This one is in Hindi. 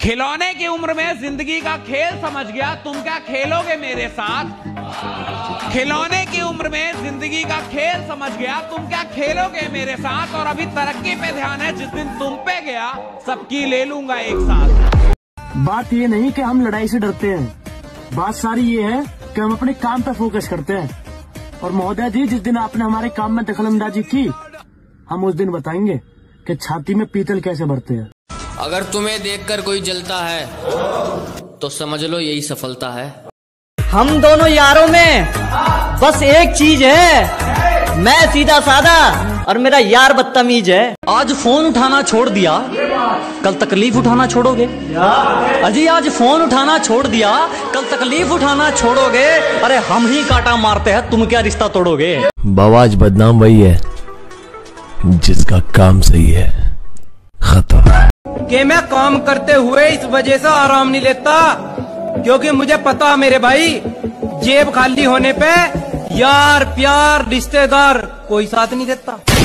खिलौने की उम्र में जिंदगी का खेल समझ गया, तुम क्या खेलोगे मेरे साथ। खिलौने की उम्र में जिंदगी का खेल समझ गया, तुम क्या खेलोगे मेरे साथ। और अभी तरक्की पे ध्यान है, जिस दिन तुम पे गया सबकी ले लूंगा एक साथ। बात ये नहीं कि हम लड़ाई से डरते हैं, बात सारी ये है कि हम अपने काम पे फोकस करते हैं। और महोदय जी, जिस दिन आपने हमारे काम में दखलंदाजी की, हम उस दिन बताएंगे कि छाती में पीतल कैसे भरते हैं। अगर तुम्हें देखकर कोई जलता है तो समझ लो यही सफलता है। हम दोनों यारों में बस एक चीज है, मैं सीधा साधा और मेरा यार बदतमीज है। आज फोन उठाना छोड़ दिया, कल तकलीफ उठाना छोड़ोगे। अजी आज फोन उठाना छोड़ दिया, कल तकलीफ उठाना छोड़ोगे। अरे हम ही कांटा मारते हैं, तुम क्या रिश्ता तोड़ोगे। बवाज बदनाम वही है जिसका काम सही है। खत्म। कि मैं काम करते हुए इस वजह से आराम नहीं लेता, क्योंकि मुझे पता मेरे भाई, जेब खाली होने पे यार प्यार रिश्तेदार कोई साथ नहीं देता।